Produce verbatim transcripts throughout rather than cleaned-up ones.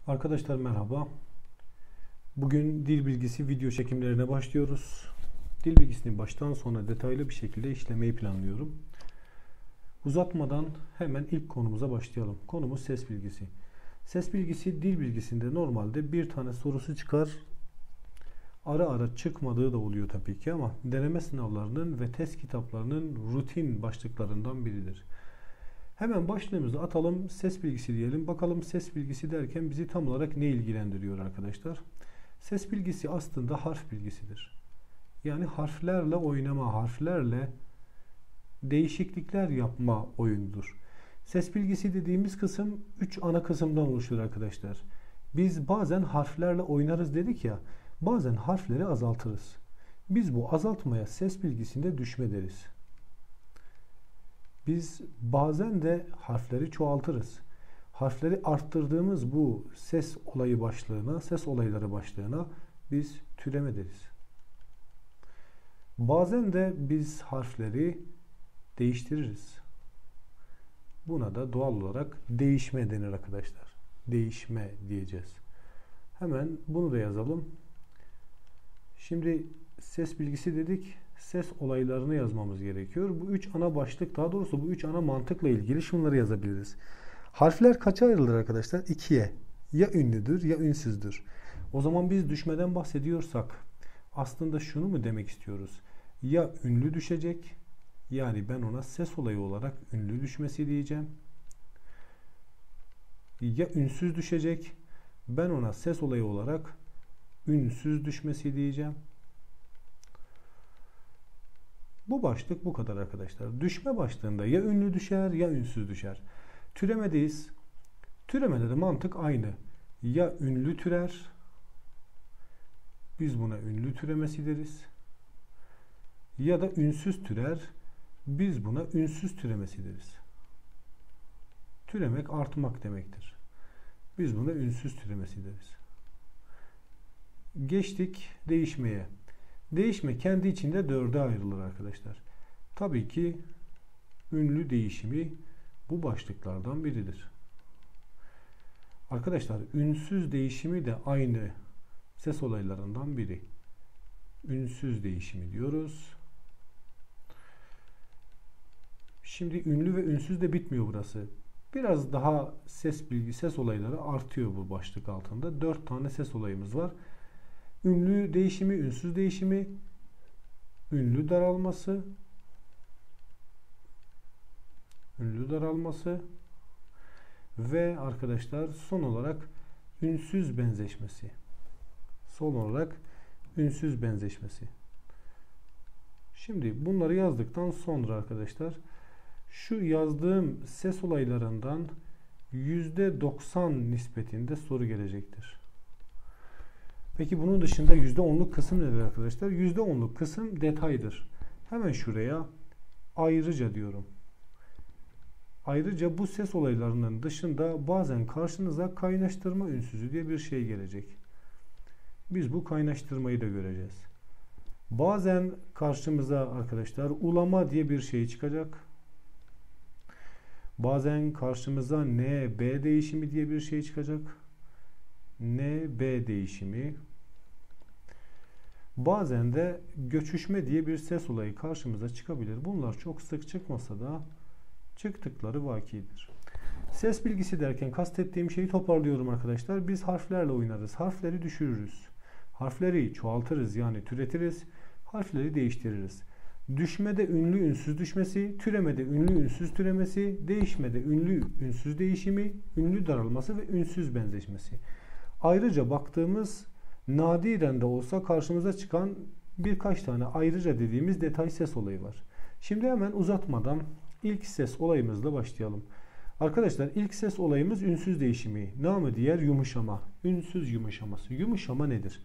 Arkadaşlar merhaba. Bugün dil bilgisi video çekimlerine başlıyoruz. Dil bilgisini baştan sona detaylı bir şekilde işlemeyi planlıyorum. Uzatmadan hemen ilk konumuza başlayalım. Konumuz ses bilgisi. Ses bilgisi dil bilgisinde normalde bir tane sorusu çıkar. Ara ara çıkmadığı da oluyor tabii ki ama deneme sınavlarının ve test kitaplarının rutin başlıklarından biridir. Hemen başlığımızı atalım, ses bilgisi diyelim. Bakalım ses bilgisi derken bizi tam olarak ne ilgilendiriyor arkadaşlar? Ses bilgisi aslında harf bilgisidir. Yani harflerle oynama, harflerle değişiklikler yapma oyunudur. Ses bilgisi dediğimiz kısım üç ana kısımdan oluşur arkadaşlar. Biz bazen harflerle oynarız dedik ya, bazen harfleri azaltırız. Biz bu azaltmaya ses bilgisinde düşme deriz. Biz bazen de harfleri çoğaltırız. Harfleri arttırdığımız bu ses olayı başlığına, ses olayları başlığına biz türeme deriz. Bazen de biz harfleri değiştiririz. Buna da doğal olarak değişme denir arkadaşlar. Değişme diyeceğiz. Hemen bunu da yazalım. Şimdi ses bilgisi dedik. Ses olaylarını yazmamız gerekiyor. Bu üç ana başlık, daha doğrusu bu üç ana mantıkla ilgili şunları yazabiliriz. Harfler kaça ayrılır arkadaşlar? İkiye. Ya ünlüdür ya ünsüzdür. O zaman biz düşmeden bahsediyorsak aslında şunu mu demek istiyoruz? Ya ünlü düşecek, yani ben ona ses olayı olarak ünlü düşmesi diyeceğim. Ya ünsüz düşecek, ben ona ses olayı olarak ünsüz düşmesi diyeceğim. Bu başlık bu kadar arkadaşlar. Düşme başlığında ya ünlü düşer ya ünsüz düşer. Türemedeyiz. Türemede de mantık aynı. Ya ünlü türer, biz buna ünlü türemesi deriz. Ya da ünsüz türer, biz buna ünsüz türemesi deriz. Türemek artmak demektir. Biz buna ünsüz türemesi deriz. Geçtik değişmeye. Değişme kendi içinde dörde ayrılır arkadaşlar. Tabii ki ünlü değişimi bu başlıklardan biridir. Arkadaşlar ünsüz değişimi de aynı ses olaylarından biri. Ünsüz değişimi diyoruz. Şimdi ünlü ve ünsüz de bitmiyor burası. Biraz daha ses bilgi, ses olayları artıyor bu başlık altında. Dört tane ses olayımız var. Ünlü değişimi, ünsüz değişimi, ünlü daralması, ünlü daralması ve arkadaşlar son olarak ünsüz benzeşmesi. Son olarak ünsüz benzeşmesi. Şimdi bunları yazdıktan sonra arkadaşlar şu yazdığım ses olaylarından yüzde doksan nispetinde soru gelecektir. Peki bunun dışında yüzde onluk kısım nedir arkadaşlar? yüzde onluk kısım detaydır. Hemen şuraya ayrıca diyorum. Ayrıca bu ses olaylarının dışında bazen karşınıza kaynaştırma ünsüzü diye bir şey gelecek. Biz bu kaynaştırmayı da göreceğiz. Bazen karşımıza arkadaşlar ulama diye bir şey çıkacak. Bazen karşımıza N B değişimi diye bir şey çıkacak. N B değişimi. Bazen de göçüşme diye bir ses olayı karşımıza çıkabilir. Bunlar çok sık çıkmasa da çıktıkları vakidir. Ses bilgisi derken kastettiğim şeyi toparlıyorum arkadaşlar. Biz harflerle oynarız. Harfleri düşürürüz. Harfleri çoğaltırız, yani türetiriz. Harfleri değiştiririz. Düşmede ünlü ünsüz düşmesi, türemede ünlü ünsüz türemesi, değişmede ünlü ünsüz değişimi, ünlü daralması ve ünsüz benzeşmesi. Ayrıca baktığımız nadiren de olsa karşımıza çıkan birkaç tane ayrıca dediğimiz detay ses olayı var. Şimdi hemen uzatmadan ilk ses olayımızla başlayalım. Arkadaşlar ilk ses olayımız ünsüz değişimi. Namı diğer yumuşama. Ünsüz yumuşaması. Yumuşama nedir?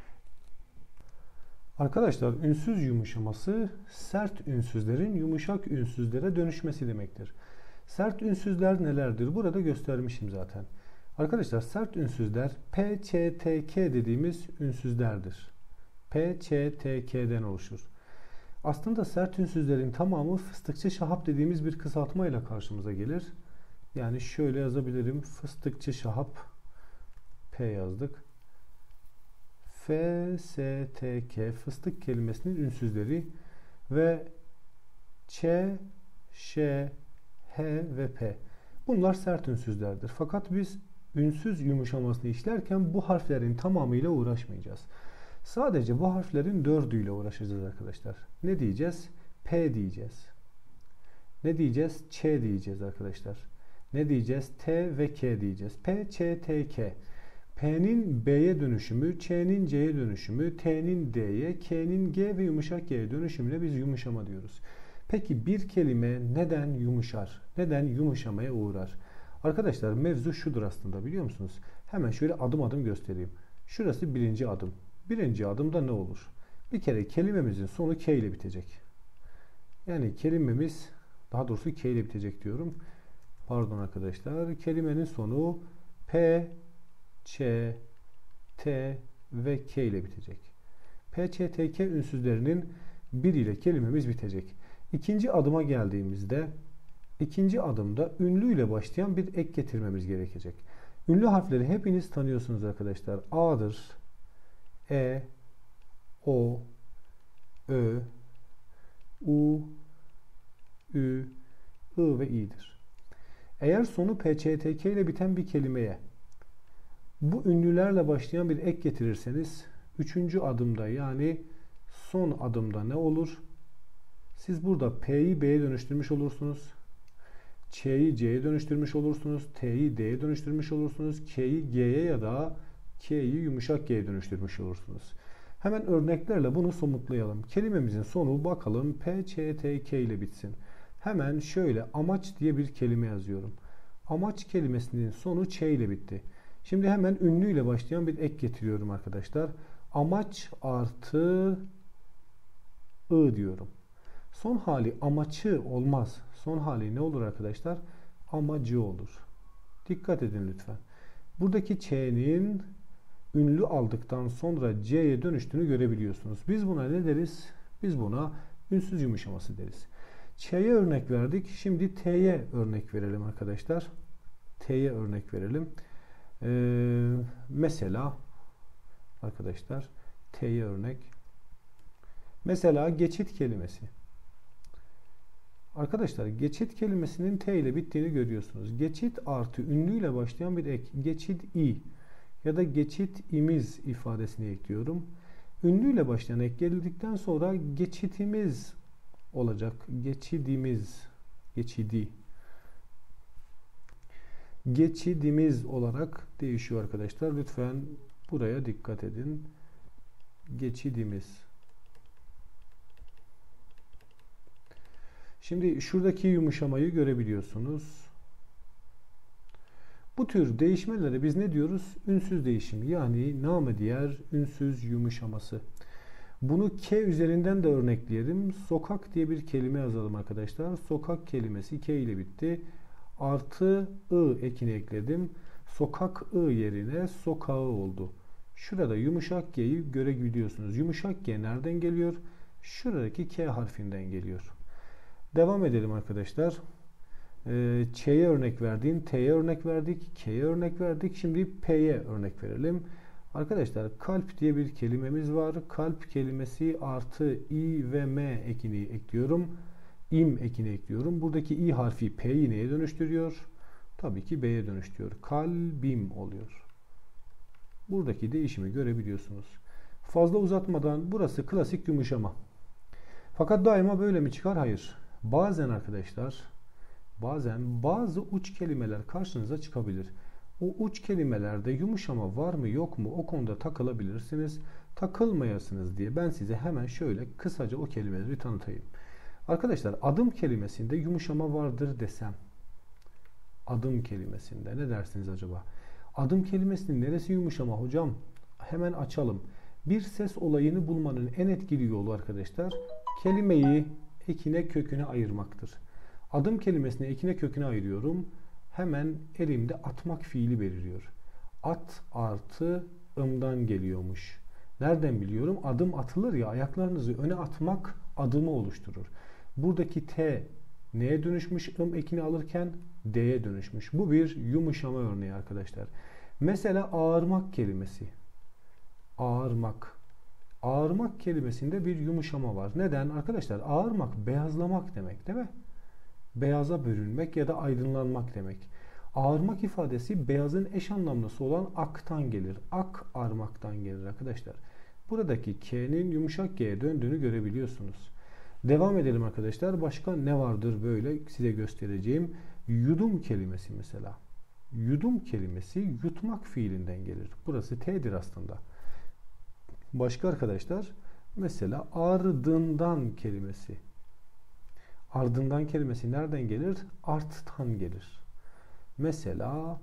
Arkadaşlar ünsüz yumuşaması sert ünsüzlerin yumuşak ünsüzlere dönüşmesi demektir. Sert ünsüzler nelerdir? Burada göstermişim zaten. Arkadaşlar sert ünsüzler P, Ç, T, K dediğimiz ünsüzlerdir. P, Ç, T, K'den oluşur. Aslında sert ünsüzlerin tamamı fıstıkçı şahap dediğimiz bir kısaltmayla karşımıza gelir. Yani şöyle yazabilirim. Fıstıkçı şahap P yazdık. F, S, T, K fıstık kelimesinin ünsüzleri ve Ç, Ş, H ve P. Bunlar sert ünsüzlerdir. Fakat biz ünsüz yumuşamasını işlerken bu harflerin tamamıyla uğraşmayacağız. Sadece bu harflerin dördüyle uğraşacağız arkadaşlar. Ne diyeceğiz? P diyeceğiz. Ne diyeceğiz? Ç diyeceğiz arkadaşlar. Ne diyeceğiz? T ve K diyeceğiz. P, Ç, T, K. P'nin B'ye dönüşümü, Ç'nin C'ye dönüşümü, T'nin D'ye, K'nin G ve yumuşak G'ye dönüşümüne biz yumuşama diyoruz. Peki bir kelime neden yumuşar? Neden yumuşamaya uğrar? Arkadaşlar mevzu şudur aslında, biliyor musunuz? Hemen şöyle adım adım göstereyim. Şurası birinci adım. Birinci adımda ne olur? Bir kere kelimemizin sonu K ile bitecek. Yani kelimemiz, daha doğrusu K ile bitecek diyorum. Pardon arkadaşlar. Kelimenin sonu P, Ç, T ve K ile bitecek. P, Ç, T, K ünsüzlerinin bir ile kelimemiz bitecek. İkinci adıma geldiğimizde, ikinci adımda ünlü ile başlayan bir ek getirmemiz gerekecek. Ünlü harfleri hepiniz tanıyorsunuz arkadaşlar. A'dır, E, O, Ö, U, Ü, I ve İ'dir. Eğer sonu P, Ç, T, K ile biten bir kelimeye bu ünlülerle başlayan bir ek getirirseniz üçüncü adımda, yani son adımda ne olur? Siz burada P'yi B'ye dönüştürmüş olursunuz. Ç'yi C'ye dönüştürmüş olursunuz. T'yi D'ye dönüştürmüş olursunuz. K'yi G'ye ya da K'yi yumuşak G'ye dönüştürmüş olursunuz. Hemen örneklerle bunu somutlayalım. Kelimemizin sonu bakalım P, Ç, T, K ile bitsin. Hemen şöyle amaç diye bir kelime yazıyorum. Amaç kelimesinin sonu Ç ile bitti. Şimdi hemen ünlü ile başlayan bir ek getiriyorum arkadaşlar. Amaç artı I diyorum. Son hali amaçı olmaz. Son hali ne olur arkadaşlar? Amacı olur. Dikkat edin lütfen. Buradaki Ç'nin ünlü aldıktan sonra C'ye dönüştüğünü görebiliyorsunuz. Biz buna ne deriz? Biz buna ünsüz yumuşaması deriz. Ç'ye örnek verdik. Şimdi T'ye örnek verelim arkadaşlar. T'ye örnek verelim. Ee, mesela arkadaşlar T'ye örnek. Mesela geçit kelimesi. Arkadaşlar geçit kelimesinin T ile bittiğini görüyorsunuz. Geçit artı ünlüyle başlayan bir ek. Geçit i ya da geçit imiz ifadesini ekliyorum. Ünlüyle başlayan ek geldikten sonra geçitimiz olacak. Geçidimiz, geçidi. Geçidimiz olarak değişiyor arkadaşlar. Lütfen buraya dikkat edin. Geçidimiz. Şimdi şuradaki yumuşamayı görebiliyorsunuz. Bu tür değişmelere biz ne diyoruz? Ünsüz değişim, yani namı diğer ünsüz yumuşaması. Bunu K üzerinden de örnekleyelim. Sokak diye bir kelime yazalım arkadaşlar. Sokak kelimesi K ile bitti. Artı I ekini ekledim. Sokak I yerine sokağı oldu. Şurada yumuşak G'yi görebiliyorsunuz. Yumuşak G nereden geliyor? Şuradaki K harfinden geliyor. Devam edelim arkadaşlar. Ee, Ç'ye örnek verdiğim, T'ye örnek verdik, K'ye örnek verdik. Şimdi P'ye örnek verelim. Arkadaşlar kalp diye bir kelimemiz var. Kalp kelimesi artı i ve m ekini ekliyorum. İm ekini ekliyorum. Buradaki i harfi P'yi neye dönüştürüyor? Tabii ki B'ye dönüştürüyor. Kalbim oluyor. Buradaki değişimi görebiliyorsunuz. Fazla uzatmadan burası klasik yumuşama. Fakat daima böyle mi çıkar? Hayır. Bazen arkadaşlar, bazen bazı uç kelimeler karşınıza çıkabilir. O uç kelimelerde yumuşama var mı yok mu, o konuda takılabilirsiniz. Takılmayasınız diye ben size hemen şöyle kısaca o kelimeleri tanıtayım. Arkadaşlar adım kelimesinde yumuşama vardır desem, adım kelimesinde ne dersiniz acaba? Adım kelimesinin neresi yumuşama hocam? Hemen açalım. Bir ses olayını bulmanın en etkili yolu arkadaşlar, kelimeyi ekine köküne ayırmaktır. Adım kelimesini ekine köküne ayırıyorum. Hemen elimde atmak fiili beliriyor. At artı ımdan geliyormuş. Nereden biliyorum? Adım atılır ya, ayaklarınızı öne atmak adımı oluşturur. Buradaki T neye dönüşmüş? Im ekini alırken D'ye dönüşmüş. Bu bir yumuşama örneği arkadaşlar. Mesela ağarmak kelimesi. Ağarmak. Ağarmak kelimesinde bir yumuşama var. Neden? Arkadaşlar ağarmak beyazlamak demek değil mi? Beyaza bürünmek ya da aydınlanmak demek. Ağarmak ifadesi beyazın eş anlamlısı olan aktan gelir. Ak armaktan gelir arkadaşlar. Buradaki K'nin yumuşak G'ye döndüğünü görebiliyorsunuz. Devam edelim arkadaşlar. Başka ne vardır böyle size göstereceğim. Yudum kelimesi mesela. Yudum kelimesi yutmak fiilinden gelir. Burası T'dir aslında. Başka arkadaşlar mesela ardından kelimesi. Ardından kelimesi nereden gelir? Arttan gelir. Mesela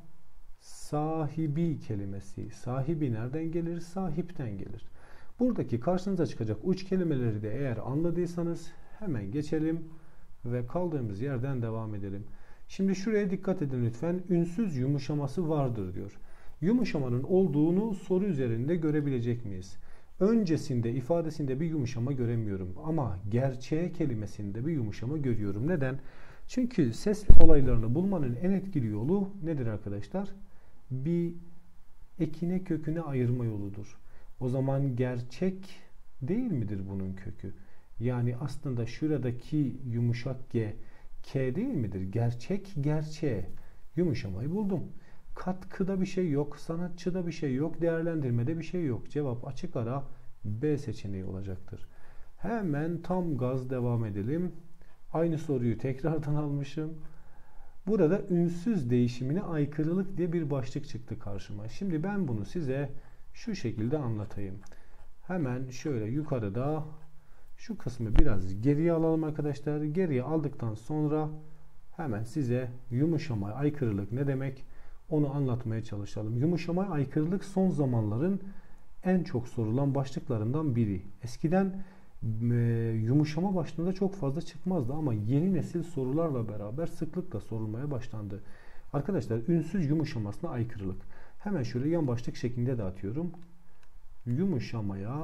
sahibi kelimesi. Sahibi nereden gelir? Sahipten gelir. Buradaki karşınıza çıkacak uç kelimeleri de eğer anladıysanız hemen geçelim ve kaldığımız yerden devam edelim. Şimdi şuraya dikkat edin lütfen. Ünsüz yumuşaması vardır diyor. Yumuşamanın olduğunu soru üzerinde görebilecek miyiz? Öncesinde ifadesinde bir yumuşama göremiyorum ama gerçeğe kelimesinde bir yumuşama görüyorum. Neden? Çünkü sesli olaylarını bulmanın en etkili yolu nedir arkadaşlar? Bir ekine köküne ayırma yoludur. O zaman gerçek değil midir bunun kökü? Yani aslında şuradaki yumuşak G, K değil midir? Gerçek, gerçeğe. Yumuşamayı buldum. Katkıda bir şey yok, sanatçıda bir şey yok, değerlendirmede bir şey yok. Cevap açık ara B seçeneği olacaktır. Hemen tam gaz devam edelim. Aynı soruyu tekrardan almışım. Burada ünsüz değişimine aykırılık diye bir başlık çıktı karşıma. Şimdi ben bunu size şu şekilde anlatayım. Hemen şöyle yukarıda şu kısmı biraz geriye alalım arkadaşlar. Geriye aldıktan sonra hemen size yumuşamaya aykırılık ne demek onu anlatmaya çalışalım. Yumuşamaya aykırılık son zamanların en çok sorulan başlıklarından biri. Eskiden e, yumuşama başlığında çok fazla çıkmazdı ama yeni nesil sorularla beraber sıklıkla sorulmaya başlandı. Arkadaşlar ünsüz yumuşamasına aykırılık. Hemen şöyle yan başlık şeklinde de atıyorum. Yumuşamaya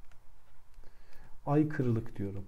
aykırılık diyorum.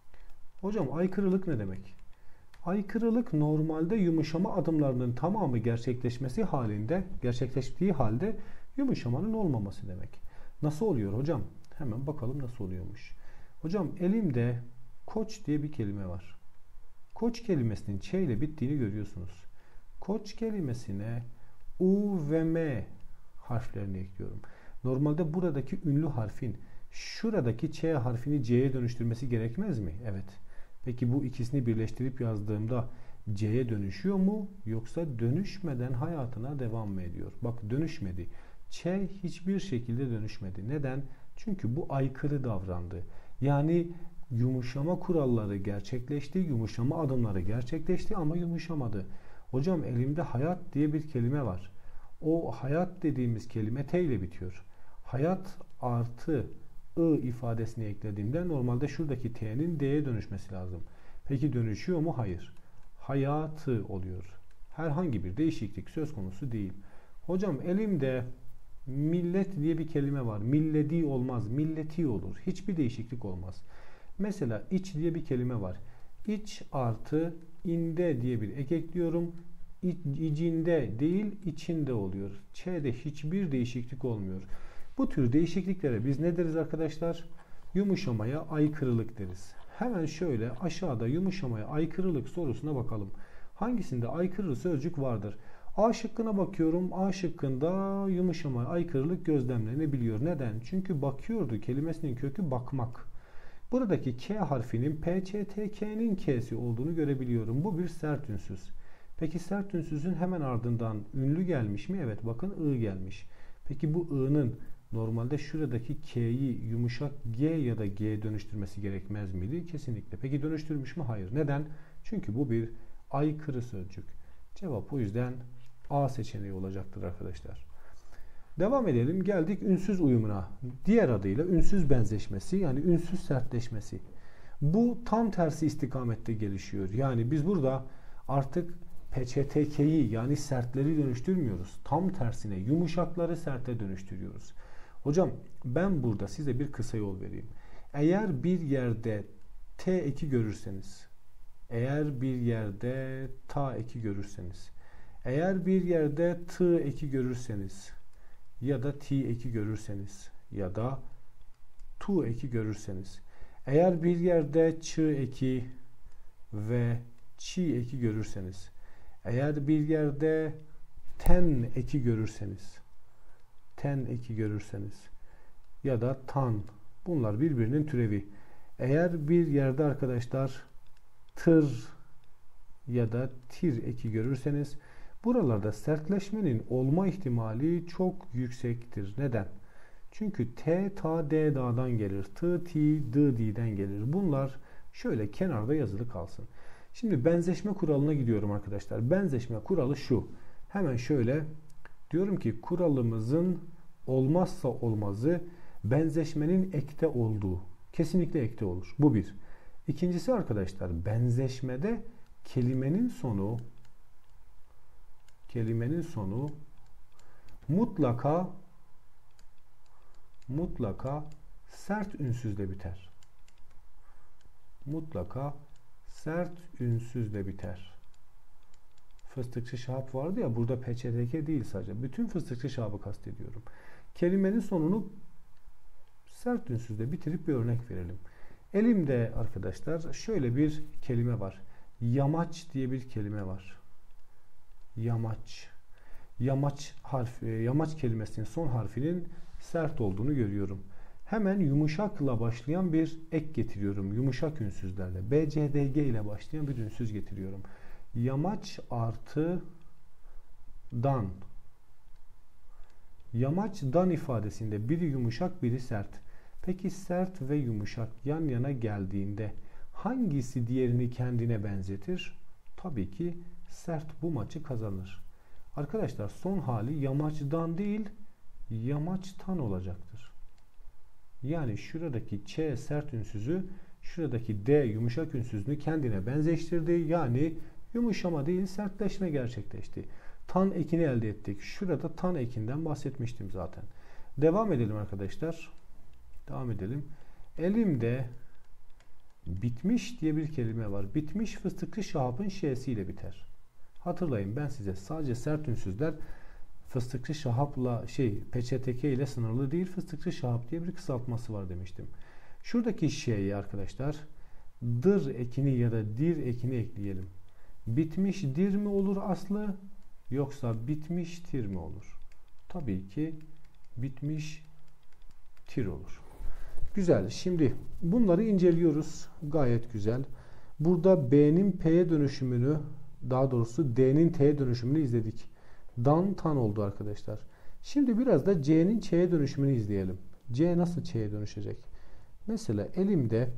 Hocam aykırılık ne demek? Aykırılık normalde yumuşama adımlarının tamamı gerçekleşmesi halinde, gerçekleştiği halde yumuşamanın olmaması demek. Nasıl oluyor hocam? Hemen bakalım nasıl oluyormuş. Hocam elimde koç diye bir kelime var. Koç kelimesinin Ç ile bittiğini görüyorsunuz. Koç kelimesine U ve M harflerini ekliyorum. Normalde buradaki ünlü harfin şuradaki Ç harfini C'ye dönüştürmesi gerekmez mi? Evet. Peki bu ikisini birleştirip yazdığımda C'ye dönüşüyor mu? Yoksa dönüşmeden hayatına devam mı ediyor? Bak dönüşmedi. Ç hiçbir şekilde dönüşmedi. Neden? Çünkü bu aykırı davrandı. Yani yumuşama kuralları gerçekleşti, yumuşama adımları gerçekleşti ama yumuşamadı. Hocam elimde hayat diye bir kelime var. O hayat dediğimiz kelime T ile bitiyor. Hayat artı I ifadesini eklediğimde normalde şuradaki T'nin D'ye dönüşmesi lazım. Peki dönüşüyor mu? Hayır. Hayatı oluyor. Herhangi bir değişiklik söz konusu değil. Hocam elimde millet diye bir kelime var. Milleti olmaz. Milleti olur. Hiçbir değişiklik olmaz. Mesela iç diye bir kelime var. İç artı inde diye bir ek ekliyorum. İcinde değil içinde oluyor. Ç'de hiçbir değişiklik olmuyor. Bu tür değişikliklere biz ne deriz arkadaşlar? Yumuşamaya aykırılık deriz. Hemen şöyle aşağıda yumuşamaya aykırılık sorusuna bakalım. Hangisinde aykırı sözcük vardır? A şıkkına bakıyorum. A şıkkında yumuşamaya aykırılık gözlemlenebiliyor. Neden? Çünkü bakıyordu kelimesinin kökü bakmak. Buradaki K harfinin P, Ç, T, K'nin K'si olduğunu görebiliyorum. Bu bir sert ünsüz. Peki sert ünsüzün hemen ardından ünlü gelmiş mi? Evet bakın I gelmiş. Peki bu I'nın normalde şuradaki K'yi yumuşak G ya da G'ye dönüştürmesi gerekmez miydi? Kesinlikle. Peki dönüştürmüş mü? Hayır. Neden? Çünkü bu bir aykırı sözcük. Cevap o yüzden A seçeneği olacaktır arkadaşlar. Devam edelim. Geldik ünsüz uyumuna. Diğer adıyla ünsüz benzeşmesi yani ünsüz sertleşmesi. Bu tam tersi istikamette gelişiyor. Yani biz burada artık P Ç T K'yi yani sertleri dönüştürmüyoruz. Tam tersine yumuşakları serte dönüştürüyoruz. Hocam ben burada size bir kısa yol vereyim. Eğer bir yerde T eki görürseniz, eğer bir yerde ta eki görürseniz, Eğer bir yerde t eki görürseniz ya da t eki görürseniz ya da tu eki görürseniz, eğer bir yerde ç eki ve çi eki görürseniz, eğer bir yerde ten eki görürseniz, ten eki görürseniz ya da tan, bunlar birbirinin türevi. Eğer bir yerde arkadaşlar tır ya da tir eki görürseniz, buralarda sertleşmenin olma ihtimali çok yüksektir. Neden? Çünkü t, ta, d, da'dan gelir. T, ti, d, di'den gelir. Bunlar şöyle kenarda yazılı kalsın. Şimdi benzeşme kuralına gidiyorum arkadaşlar. Benzeşme kuralı şu. Hemen şöyle diyorum ki kuralımızın olmazsa olmazı benzeşmenin ekte olduğu. Kesinlikle ekte olur. Bu bir. İkincisi arkadaşlar, benzeşmede kelimenin sonu kelimenin sonu mutlaka mutlaka sert ünsüzle biter. Mutlaka sert ünsüzle biter. Fıstıkçı Şahap vardı ya, burada P Ç T K değil sadece. Bütün Fıstıkçı Şahap'ı kastediyorum. Kelimenin sonunu sert ünsüzle bitirip bir örnek verelim. Elimde arkadaşlar şöyle bir kelime var. Yamaç diye bir kelime var. Yamaç. Yamaç harfi, yamaç kelimesinin son harfinin sert olduğunu görüyorum. Hemen yumuşakla başlayan bir ek getiriyorum. Yumuşak ünsüzlerle. B, C, D, G ile başlayan bir ünsüz getiriyorum. Yamaç artı dan. Yamaç dan ifadesinde biri yumuşak, biri sert. Peki sert ve yumuşak yan yana geldiğinde hangisi diğerini kendine benzetir? Tabii ki sert bu maçı kazanır. Arkadaşlar son hali yamaçdan değil, yamaçtan olacaktır. Yani şuradaki Ç sert ünsüzü şuradaki D yumuşak ünsüzünü kendine benzeştirdi. Yani yumuşama değil sertleşme gerçekleşti. Tan ekini elde ettik. Şurada tan ekinden bahsetmiştim zaten. Devam edelim arkadaşlar. Devam edelim. Elimde bitmiş diye bir kelime var. Bitmiş Fıstıkçı Şahap'ın ş'siyle biter. Hatırlayın, ben size sadece sert ünsüzler Fıstıkçı Şahap'la şey P Ç T K ile sınırlı değil, Fıstıkçı Şahap diye bir kısaltması var demiştim. Şuradaki ş'yi arkadaşlar dır ekini ya da dir ekini ekleyelim. Bitmiş dir mi olur aslı, yoksa bitmiş tir mi olur? Tabii ki bitmiş tir olur. Güzel. Şimdi bunları inceliyoruz. Gayet güzel. Burada B'nin P'ye dönüşümünü, daha doğrusu D'nin T'ye dönüşümünü izledik. Dan tan oldu arkadaşlar. Şimdi biraz da C'nin Ç'ye dönüşümünü izleyelim. C nasıl Ç'ye dönüşecek? Mesela elimde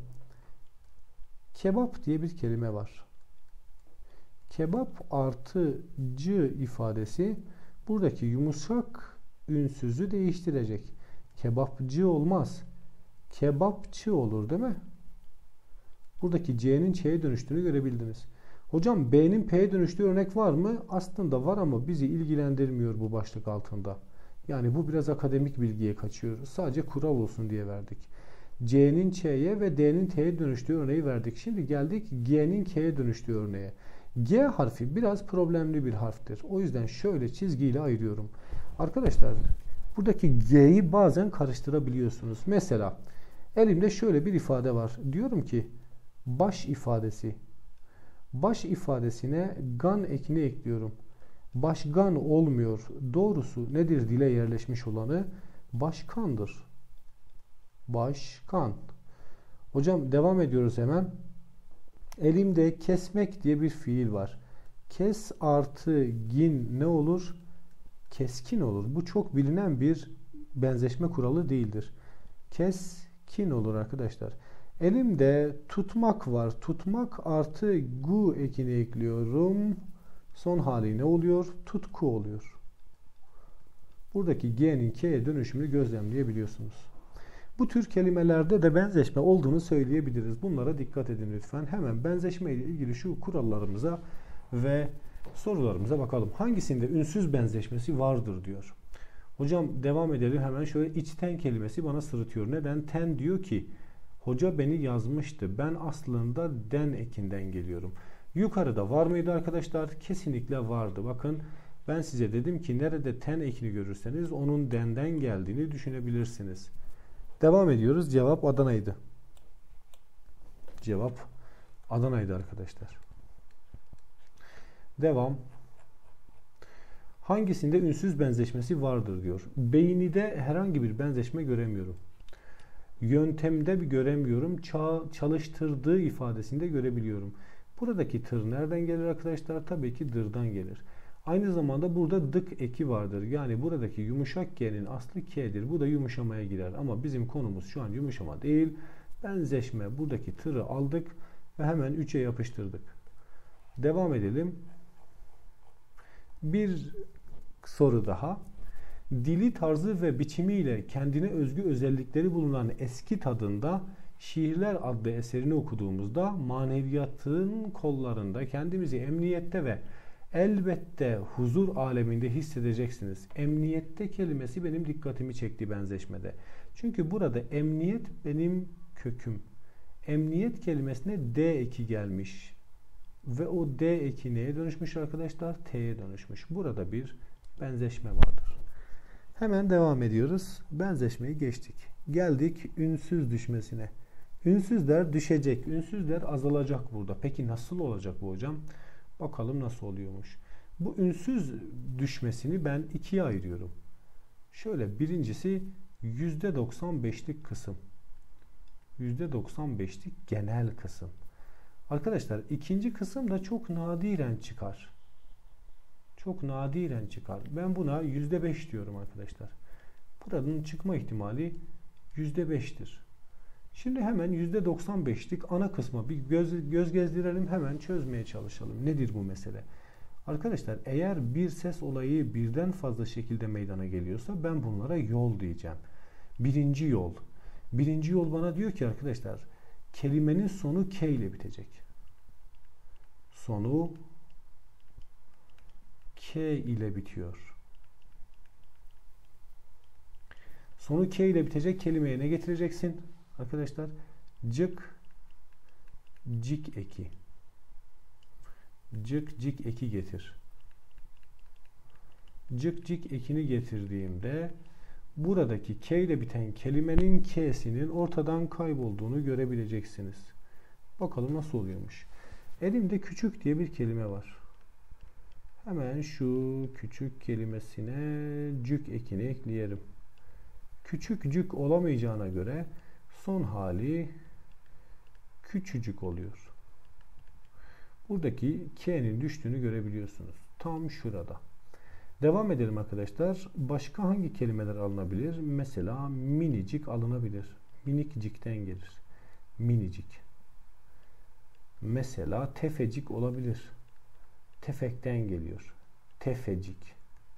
kebap diye bir kelime var. Kebap artı c ifadesi buradaki yumuşak ünsüzü değiştirecek. Kebapçı olmaz. Kebapçı olur değil mi? Buradaki C'nin Ç'ye dönüştüğünü görebildiniz. Hocam B'nin P'ye dönüştüğü örnek var mı? Aslında var ama bizi ilgilendirmiyor bu başlık altında. Yani bu biraz akademik bilgiye kaçıyor. Sadece kural olsun diye verdik. C'nin Ç'ye ve D'nin T'ye dönüştüğü örneği verdik. Şimdi geldik G'nin K'ye dönüştüğü örneğe. G harfi biraz problemli bir harftir. O yüzden şöyle çizgiyle ayırıyorum. Arkadaşlar buradaki G'yi bazen karıştırabiliyorsunuz. Mesela elimde şöyle bir ifade var. Diyorum ki baş ifadesi. Baş ifadesine gan ekini ekliyorum. Başgan olmuyor. Doğrusu nedir dile yerleşmiş olanı? Başkandır. Başkan. Hocam devam ediyoruz hemen. Elimde kesmek diye bir fiil var. Kes artı gin ne olur? Keskin olur. Bu çok bilinen bir benzeşme kuralı değildir. Keskin olur arkadaşlar. Elimde tutmak var. Tutmak artı gu ekini ekliyorum. Son hali ne oluyor? Tutku oluyor. Buradaki G'nin K'ye dönüşümünü gözlemleyebiliyorsunuz. Bu tür kelimelerde de benzeşme olduğunu söyleyebiliriz. Bunlara dikkat edin lütfen. Hemen benzeşme ile ilgili şu kurallarımıza ve sorularımıza bakalım. Hangisinde ünsüz benzeşmesi vardır diyor. Hocam devam edelim hemen. Şöyle içten kelimesi bana sırıtıyor. Neden? Ten diyor ki hoca beni yazmıştı. Ben aslında den ekinden geliyorum. Yukarıda var mıydı arkadaşlar? Kesinlikle vardı. Bakın ben size dedim ki nerede ten ekini görürseniz onun denden geldiğini düşünebilirsiniz. Devam ediyoruz. Cevap Adana'ydı. Cevap Adana'ydı arkadaşlar. Devam. Hangisinde ünsüz benzeşmesi vardır diyor. Beynide herhangi bir benzeşme göremiyorum. Yöntemde bir göremiyorum. Ça çalıştırdığı ifadesinde görebiliyorum. Buradaki tır nereden gelir arkadaşlar? Tabii ki dırdan gelir. Aynı zamanda burada dık eki vardır. Yani buradaki yumuşak G'nin aslı K'dir. Bu da yumuşamaya girer. Ama bizim konumuz şu an yumuşama değil. Benzeşme. Buradaki tırı aldık ve hemen üçe yapıştırdık. Devam edelim. Bir soru daha. Dili, tarzı ve biçimiyle kendine özgü özellikleri bulunan Eski Tadında Şiirler adlı eserini okuduğumuzda maneviyatın kollarında kendimizi emniyette ve elbette huzur aleminde hissedeceksiniz. Emniyette kelimesi benim dikkatimi çekti benzeşmede. Çünkü burada emniyet benim köküm. Emniyet kelimesine D eki gelmiş. Ve o D eki neye dönüşmüş arkadaşlar? T'ye dönüşmüş. Burada bir benzeşme vardır. Hemen devam ediyoruz. Benzeşmeyi geçtik. Geldik ünsüz düşmesine. Ünsüzler düşecek. Ünsüzler azalacak burada. Peki nasıl olacak bu hocam? Bakalım nasıl oluyormuş. Bu ünsüz düşmesini ben ikiye ayırıyorum. Şöyle birincisi yüzde doksan beşlik kısım. yüzde doksan beşlik genel kısım. Arkadaşlar ikinci kısım da çok nadiren çıkar. Çok nadiren çıkar. Ben buna yüzde beş diyorum arkadaşlar. Buranın çıkma ihtimali yüzde beş'tir. Şimdi hemen yüzde doksan beşlik ana kısma bir göz, göz gezdirelim, hemen çözmeye çalışalım. Nedir bu mesele? Arkadaşlar eğer bir ses olayı birden fazla şekilde meydana geliyorsa ben bunlara yol diyeceğim. Birinci yol. Birinci yol bana diyor ki arkadaşlar kelimenin sonu K ile bitecek. Sonu K ile bitiyor. Sonu K ile bitecek kelimeye ne getireceksin? Arkadaşlar cık cik eki. Cık cik eki getir. Cık cik ekini getirdiğimde buradaki K ile biten kelimenin K'sinin ortadan kaybolduğunu görebileceksiniz. Bakalım nasıl oluyormuş. Elimde küçük diye bir kelime var. Hemen şu küçük kelimesine cük ekini ekleyelim. Küçük cük olamayacağına göre son hali küçücük oluyor. Buradaki K'nin düştüğünü görebiliyorsunuz. Tam şurada. Devam edelim arkadaşlar. Başka hangi kelimeler alınabilir? Mesela minicik alınabilir. Minikcikten gelir. Minicik. Mesela tefecik olabilir. Tefekten geliyor. Tefecik.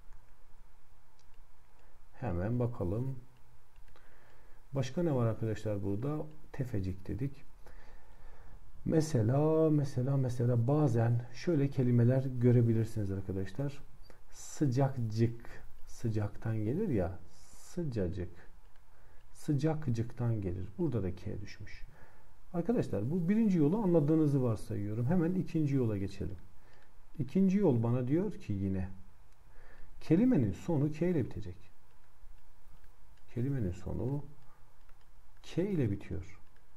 Hemen bakalım. Başka ne var arkadaşlar burada? Tefecik dedik. Mesela, mesela, mesela bazen şöyle kelimeler görebilirsiniz arkadaşlar. Sıcakcık. Sıcaktan gelir ya. Sıcacık. Sıcakcıktan gelir. Burada da K düşmüş. Arkadaşlar bu birinci yolu anladığınızı varsayıyorum. Hemen ikinci yola geçelim. İkinci yol bana diyor ki yine kelimenin sonu K ile bitecek. Kelimenin sonu K ile bitiyor.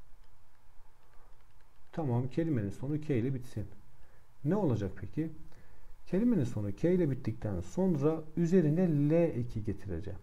Tamam, kelimenin sonu K ile bitsin. Ne olacak peki? Kelimenin sonu K ile bittikten sonra üzerine L eki getireceğim.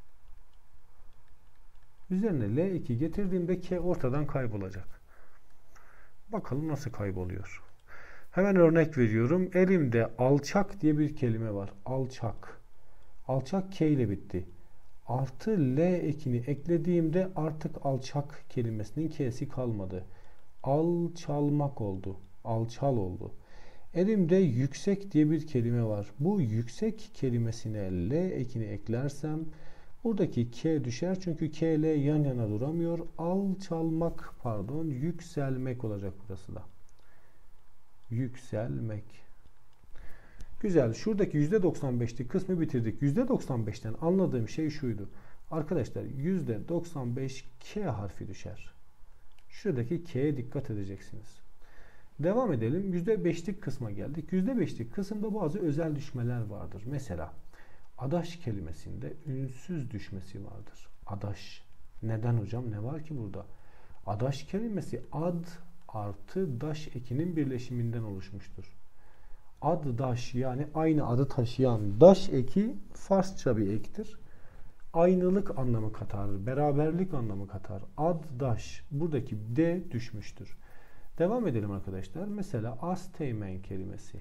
Üzerine L eki getirdiğimde K ortadan kaybolacak. Bakalım nasıl kayboluyor. Hemen örnek veriyorum. Elimde alçak diye bir kelime var. Alçak. Alçak K ile bitti. Artı L ekini eklediğimde artık alçak kelimesinin K'si kalmadı. Alçalmak oldu. Alçal oldu. Elimde yüksek diye bir kelime var. Bu yüksek kelimesine L ekini eklersem buradaki K düşer. Çünkü K ile yan yana duramıyor. Alçalmak pardon yükselmek olacak burası da. Yükselmek. Güzel. Şuradaki yüzde doksan beşlik kısmı bitirdik. yüzde doksan beşten anladığım şey şuydu. Arkadaşlar yüzde doksan beş K harfi düşer. Şuradaki K'ye dikkat edeceksiniz. Devam edelim. yüzde beşlik kısma geldik. yüzde beşlik kısımda bazı özel düşmeler vardır. Mesela adaş kelimesinde ünsüz düşmesi vardır. Adaş. Neden hocam? Ne var ki burada? Adaş kelimesi ad artı daş ekinin birleşiminden oluşmuştur. Ad daş, yani aynı adı taşıyan daş eki Farsça bir ektir. Aynılık anlamı katar, beraberlik anlamı katar. Ad daş. Buradaki D düşmüştür. Devam edelim arkadaşlar. Mesela asteğmen kelimesi.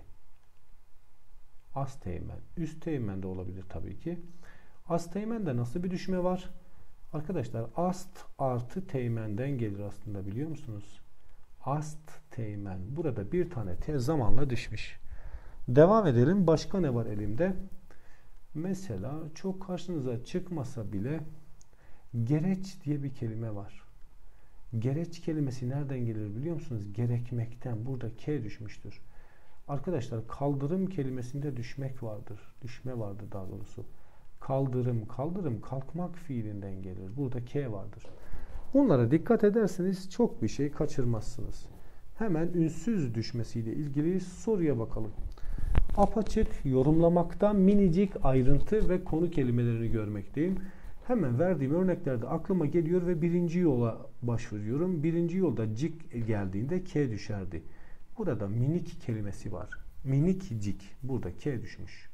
Asteğmen. Üsteğmen de olabilir tabii ki. Asteğmen'de nasıl bir düşme var? Arkadaşlar ast artı teğmenden gelir aslında, biliyor musunuz? Ast teğmen. Burada bir tane T zamanla düşmüş. Devam edelim. Başka ne var elimde? Mesela çok karşınıza çıkmasa bile gereç diye bir kelime var. Gereç kelimesi nereden gelir biliyor musunuz? Gerekmekten. Burada K düşmüştür. Arkadaşlar kaldırım kelimesinde düşmek vardır. Düşme vardır daha doğrusu. Kaldırım, kaldırım kalkmak fiilinden gelir. Burada K vardır. Bunlara dikkat ederseniz çok bir şey kaçırmazsınız. Hemen ünsüz düşmesiyle ilgili soruya bakalım. Apaçık yorumlamakta minicik ayrıntı ve konu kelimelerini görmekteyim. Hemen verdiğim örneklerde aklıma geliyor ve birinci yola başvuruyorum. Birinci yolda cik geldiğinde K düşerdi. Burada minik kelimesi var. Minikcik. Burada K düşmüş.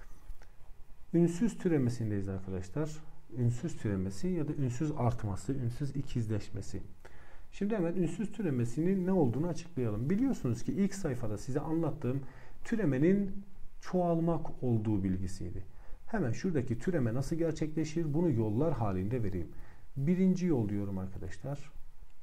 Ünsüz türemesindeyiz arkadaşlar. Ünsüz türemesi ya da ünsüz artması, ünsüz ikizleşmesi. Şimdi hemen ünsüz türemesinin ne olduğunu açıklayalım. Biliyorsunuz ki ilk sayfada size anlattığım türemenin çoğalmak olduğu bilgisiydi. Hemen şuradaki türeme nasıl gerçekleşir? Bunu yollar halinde vereyim. Birinci yol diyorum arkadaşlar.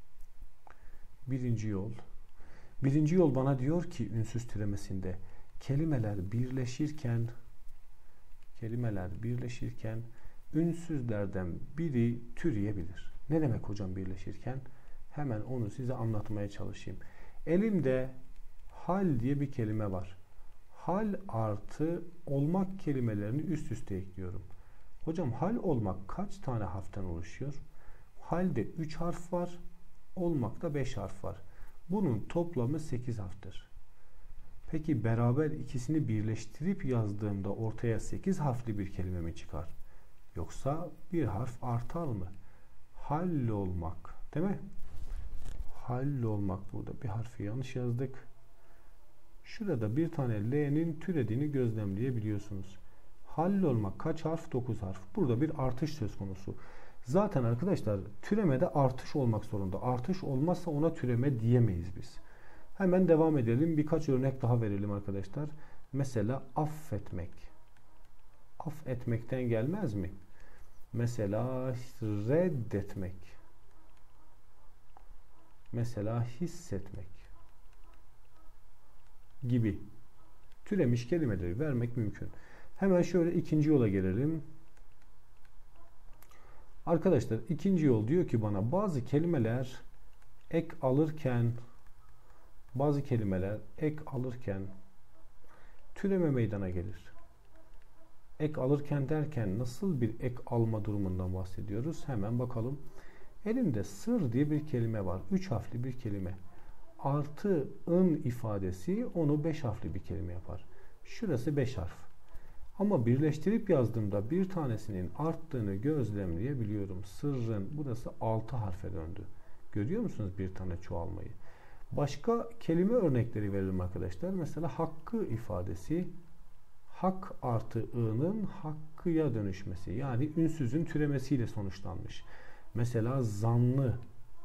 Birinci yol. Birinci yol bana diyor ki ünsüz türemesinde kelimeler birleşirken kelimeler birleşirken ünsüzlerden biri türeyebilir. Ne demek hocam birleşirken? Hemen onu size anlatmaya çalışayım. Elimde hal diye bir kelime var. Hal artı olmak kelimelerini üst üste ekliyorum. Hocam hal olmak kaç tane harften oluşuyor? Halde üç harf var. Olmakta beş harf var. Bunun toplamı sekiz harftir. Peki beraber ikisini birleştirip yazdığımda ortaya sekiz harfli bir kelime mi çıkar? Yoksa bir harf artar mı? Hallolmak, değil mi? Hallolmak, burada bir harfi yanlış yazdık. Şurada bir tane L'nin türediğini gözlemleyebiliyorsunuz. Hallolmak kaç harf? dokuz harf. Burada bir artış söz konusu. Zaten arkadaşlar türemede artış olmak zorunda. Artış olmazsa ona türeme diyemeyiz biz. Hemen devam edelim. Birkaç örnek daha verelim arkadaşlar. Mesela affetmek. Affetmekten gelmez mi? Mesela reddetmek. Mesela hissetmek gibi türemiş kelimeleri vermek mümkün. Hemen şöyle ikinci yola gelelim. Arkadaşlar ikinci yol diyor ki bana bazı kelimeler ek alırken bazı kelimeler ek alırken türeme meydana gelir. Ek alırken derken nasıl bir ek alma durumundan bahsediyoruz? Hemen bakalım. Elimde sır diye bir kelime var. Üç harfli bir kelime. Artı ın ifadesi onu beş harfli bir kelime yapar. Şurası beş harf. Ama birleştirip yazdığımda bir tanesinin arttığını gözlemleyebiliyorum. Sırrın burası altı harfe döndü. Görüyor musunuz bir tane çoğalmayı? Başka kelime örnekleri verelim arkadaşlar. Mesela hakkı ifadesi hak artı ı'nın hakkıya dönüşmesi. Yani ünsüzün türemesiyle sonuçlanmış. Mesela zanlı,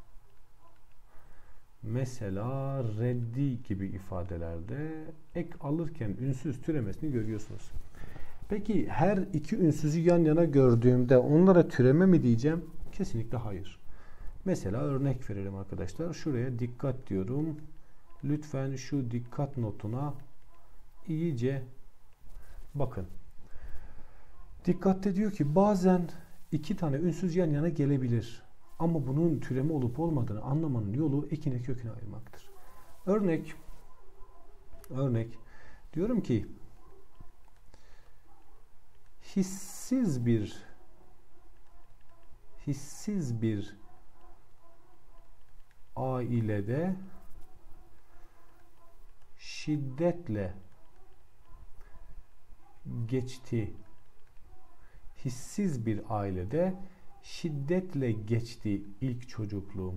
mesela reddi gibi ifadelerde ek alırken ünsüz türemesini görüyorsunuz. Peki her iki ünsüzü yan yana gördüğümde onlara türeme mi diyeceğim? Kesinlikle hayır. Mesela örnek verelim arkadaşlar. Şuraya dikkat diyorum. Lütfen şu dikkat notuna iyice bakın. Dikkatte diyor ki bazen iki tane ünsüz yan yana gelebilir. Ama bunun türeme olup olmadığını anlamanın yolu ekine köküne ayırmaktır. Örnek örnek diyorum ki hissiz bir hissiz bir ailede şiddetle geçti. Hissiz bir ailede şiddetle geçti ilk çocukluğum.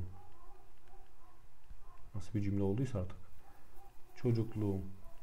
Nasıl bir cümle olduysa artık. Çocukluğum.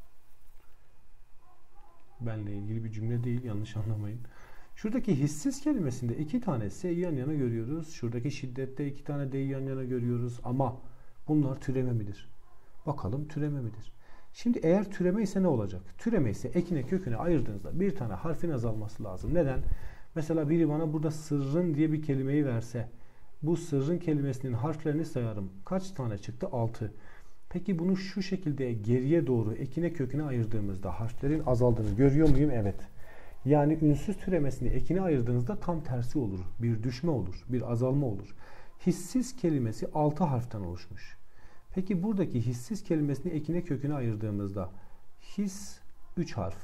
Benle ilgili bir cümle değil, yanlış anlamayın. Şuradaki hissiz kelimesinde iki tane S'yi yan yana görüyoruz. Şuradaki şiddette iki tane D'yi yan yana görüyoruz. Ama bunlar türeme midir? Bakalım türeme midir? Şimdi eğer türeme ise ne olacak? Türeme ise ekine köküne ayırdığınızda bir tane harfin azalması lazım. Neden? Mesela biri bana burada sırrın diye bir kelimeyi verse, bu sırrın kelimesinin harflerini sayarım. Kaç tane çıktı? altı. Peki bunu şu şekilde geriye doğru ekine köküne ayırdığımızda harflerin azaldığını görüyor muyum? Evet. Yani ünsüz türemesini ekine ayırdığınızda tam tersi olur. Bir düşme olur, bir azalma olur. Hissiz kelimesi altı harften oluşmuş. Peki buradaki hissiz kelimesini ekine köküne ayırdığımızda his üç harf.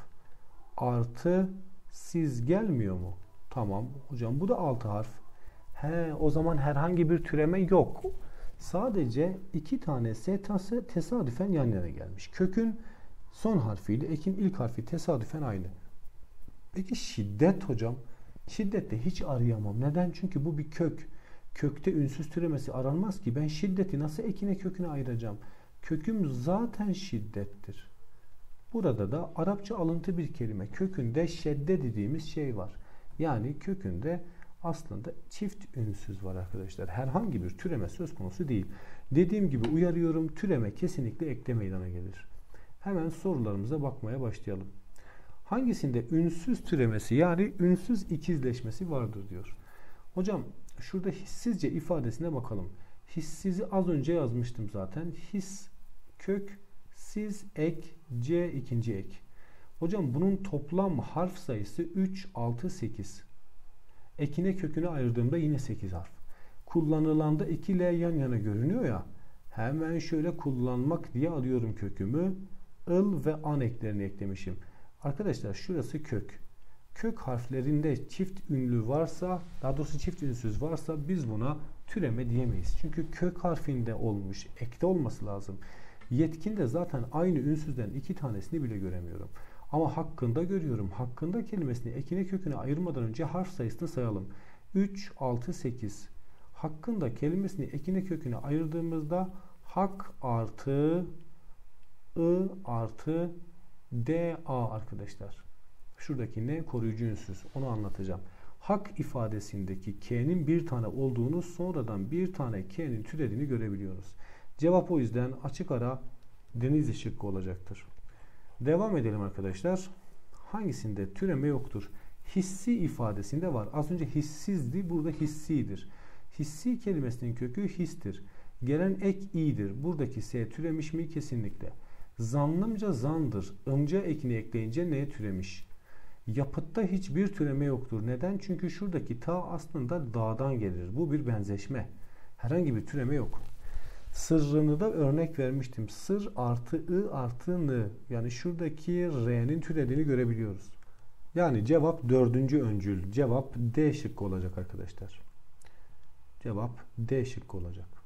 Artı siz gelmiyor mu? Tamam hocam, bu da altı harf. He, o zaman herhangi bir türeme yok. Sadece iki tane S tesadüfen yan yana gelmiş. Kökün son harfiyle ekin ilk harfi tesadüfen aynı. Peki şiddet hocam? Şiddette hiç arayamam. Neden? Çünkü bu bir kök. Kökte ünsüz türemesi aranmaz ki. Ben şiddeti nasıl ekine köküne ayıracağım? Köküm zaten şiddettir. Burada da Arapça alıntı bir kelime. Kökünde şedde dediğimiz şey var. Yani kökünde aslında çift ünsüz var arkadaşlar. Herhangi bir türeme söz konusu değil. Dediğim gibi uyarıyorum, türeme kesinlikle ekte meydana gelir. Hemen sorularımıza bakmaya başlayalım. Hangisinde ünsüz türemesi yani ünsüz ikizleşmesi vardır diyor. Hocam şurada hissizce ifadesine bakalım. Hissizi az önce yazmıştım zaten. His kök siz ek c ikinci ek. Hocam bunun toplam harf sayısı üç, altı, sekiz. Ekine köküne ayırdığımda yine sekiz harf. Kullanılanda iki L yan yana görünüyor ya. Hemen şöyle kullanmak diye alıyorum kökümü. ıl ve an eklerini eklemişim. Arkadaşlar şurası kök. Kök harflerinde çift ünlü varsa, daha doğrusu çift ünsüz varsa biz buna türeme diyemeyiz. Çünkü kök harfinde olmuş, ekte olması lazım. Yetkinde zaten aynı ünsüzden iki tanesini bile göremiyorum. Ama hakkında görüyorum. Hakkında kelimesini ekine köküne ayırmadan önce harf sayısını sayalım. üç, altı, sekiz. Hakkında kelimesini ekine köküne ayırdığımızda hak artı ı artı da arkadaşlar. Şuradaki ne? Koruyucu ünsüz. Onu anlatacağım. Hak ifadesindeki k'nin bir tane olduğunu, sonradan bir tane k'nin türediğini görebiliyoruz. Cevap o yüzden açık ara Denizli şıkkı olacaktır. Devam edelim arkadaşlar. Hangisinde türeme yoktur? Hissi ifadesinde var. Az önce hissizdi, burada hissidir. Hissi kelimesinin kökü histir. Gelen ek i'dir. Buradaki s türemiş mi? Kesinlikle. Zannımca zandır. Imca ekini ekleyince ne türemiş? Yapıtta hiçbir türeme yoktur. Neden? Çünkü şuradaki ta aslında dağdan gelir. Bu bir benzeşme. Herhangi bir türeme yok. Sırrını da örnek vermiştim. Sır artı ı artı n. Yani şuradaki r'nin türediğini görebiliyoruz. Yani cevap dördüncü öncül. Cevap D şıkkı olacak arkadaşlar. Cevap D şıkkı olacak.